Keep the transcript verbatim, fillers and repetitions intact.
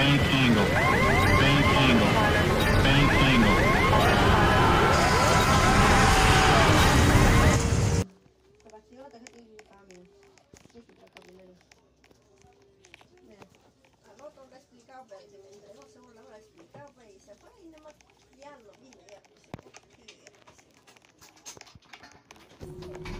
bank angle, bank angle, bank angle. Capaciosa, que tem caminho. Deixa eu trocar primeiro. Al otro le he explicado, pero se me entregó, seguro le habrá explicado, pues, y se fue y nada más ya lo vine, ya pues, ya, ya, ya, ya.